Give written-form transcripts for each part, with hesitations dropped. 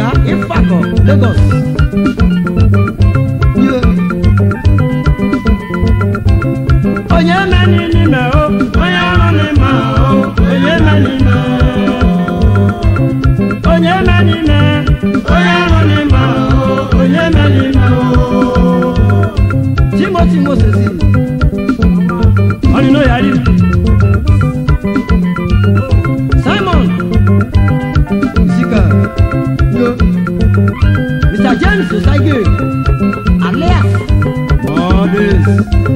Ọ̀gá Ifákọ̀ Lagos. Onye mẹ́ni n'ime o, onye ọrụ n'ime o, onye mẹ́ni n'ime. Onye mẹ́ni n'ime, onye ọrụ n'ime o, onye mẹ́ni n'ime o. Timothy Moses. Ọ̀rìnà yàrá. Simon. Zika. Yo. Mr. James Osage. Alias. Modest.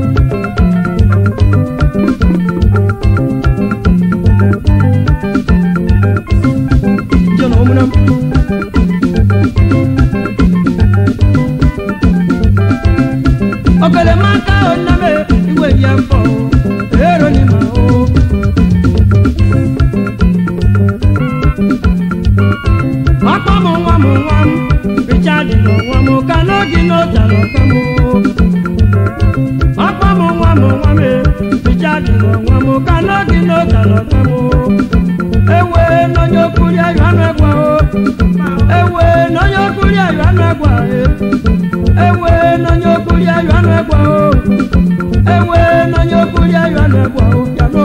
John Omunam. Okele maka oname iwe yafo. Ero ni ma o. Mo wam Richard mo wam kanogi no jalo kamo. Mo wam Richard mo wam kanogi no jalo kamo. Ewe no nyokuri ayo anagwa o. Ewe no nyokuri ayo anagwa e. Ewe no nyokuri ayo anagwa o. Ewe no nyokuri ayo anagwa o. Yano.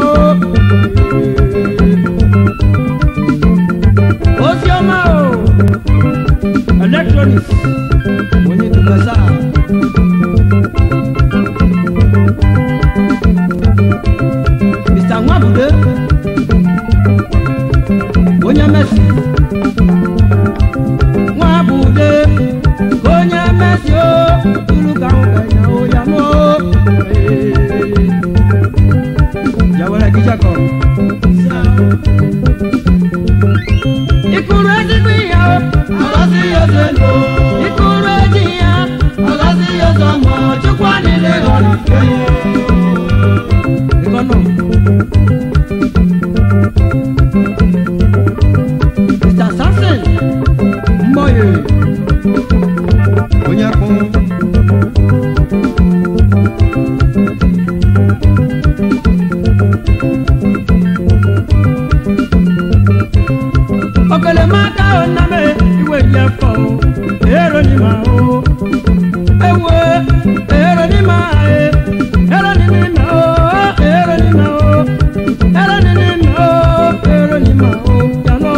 Osioma o. Electronics. Mwenye tukasa. Mr. Nwabude. Onye Messi. Nwabude. Onye Messi o. Tuluka ukanya o yamo. Yawala kijako. Ikuru ezigbiya o. Agasi yozelo. Ikuru ejiya. Agasi yozomo. Chukwa nile olifeye. Ikono. Mr. Samson. Mboye. Onyako. Okele maka oname iwe yefo. Ero ni ma o. Ewe. Ero ni ma e. Ero ni ma o. Ero ni ma o. Ero ni ma o. Ero ni ma o. Yano.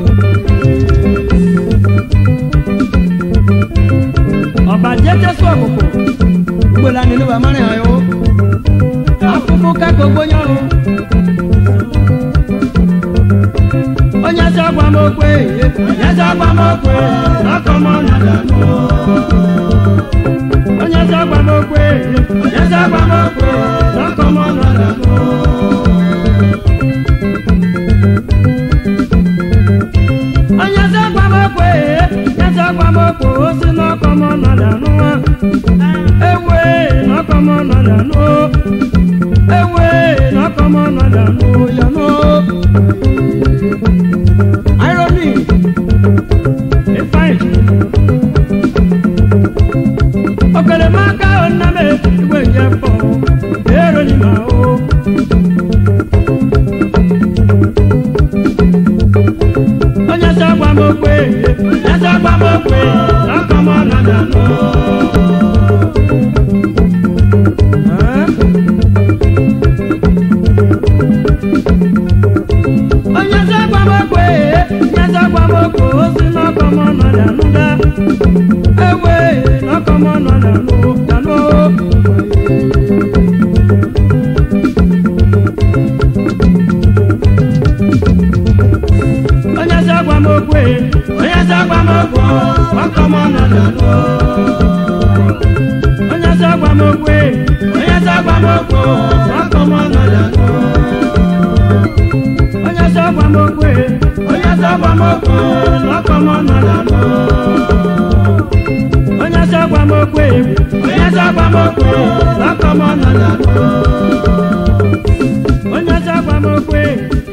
Ọba jẹjẹ sọ àkókò. Gbola nínú bàmárìn ayọ̀. Afufu kakọ gbóyàn o. Onye sagwa mokwe, onye sagwa mokwe, n'akọmọ n'adanu. Onye sagwa mokwe, onye sagwa mokwe, n'akọmọ n'adanu. Onye sagwa mokwe, osi n'akọmọ n'adanu. Ewe n'akọmọ n'adanu. Ewe n'akọmọ n'adanu yano. Irony, a fight. Okele maka oname iwe yefo. Ero ni ma o. Onye sagwa mokwe, n'akọmọ n'adanu. Onye sagwa mokwe, osi n'akọmọ n'adanu da. Ewe n'akọmọ n'adanu yano. Onye sagwa mokwe, n'akọmọ n'adanu. Onye sagwa mokwe, n'akọmọ n'adanu. Onye sagwa mokwe, n'akọmọ n'adanu. Onye sagwa mokwe, n'akọmọ n'adanu. Onye sagwa mokwe,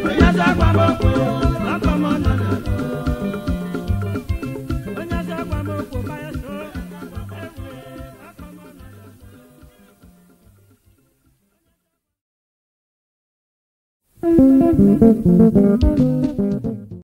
n'akọmọ n'adanu. Onye sagwa mokwe, kaya so. N'akọmọ n'adanu.